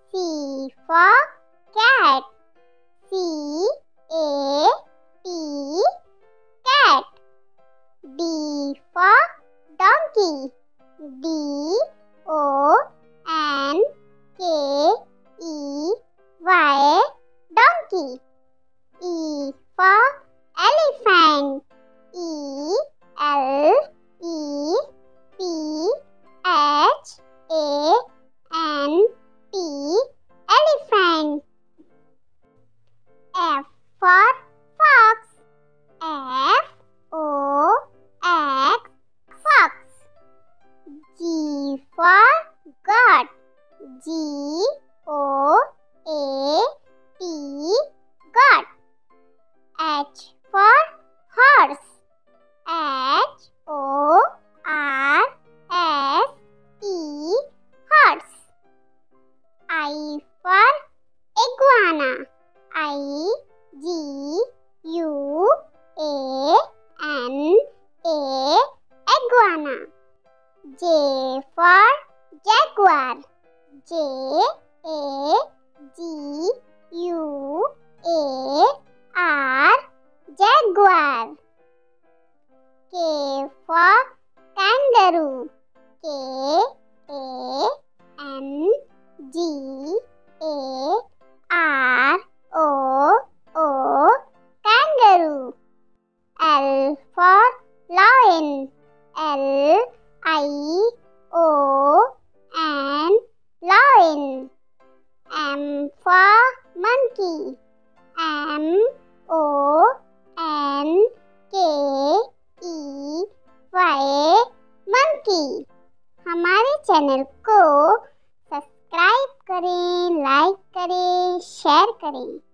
C for cat. C-A-T, cat. D for donkey. D-O-N-K-E-Y, donkey. E for elephant. E-L-E-P-H-A-N-T, elephant. F for fox. F-O-X, fox. G for goat. G-O-A-T, goat. H for horse. H-O-R-S-E, horse. I for iguana. I-G-U-A-N-A, iguana. J for jaguar. J-A-G-U-A-R, jaguar. K for kangaroo. K-A-N-G-A-R-O-O, kangaroo. L for lion. L-I-O-N, lion. M for monkey. M-O-N-K-E-Y, monkey. हमारे channel को subscribe करें, like करें, share करें।